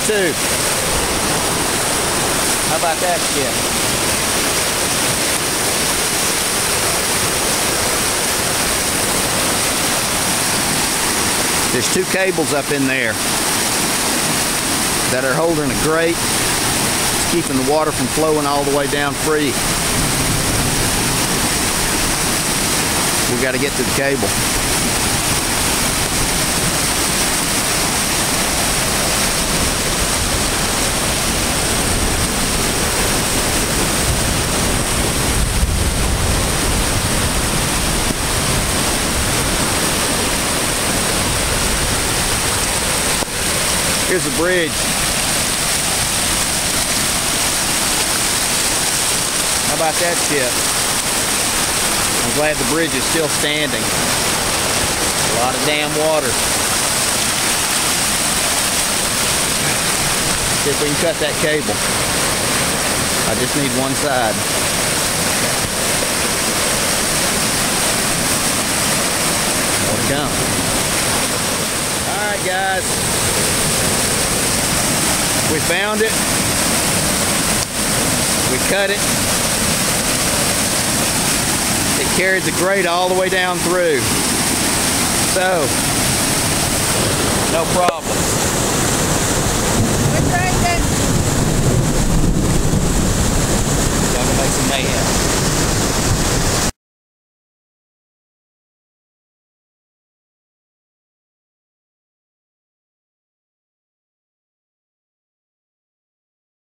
too. How about that shit? There's 2 cables up in there that are holding a grate, keeping the water from flowing all the way down free. We got to get to the cable. Here's the bridge. How about that shit? I'm glad the bridge is still standing. A lot of damn water. See if we can cut that cable. I just need one side. More to come. Alright guys. We found it. We cut it. It carried the grate all the way down through. So, no problem.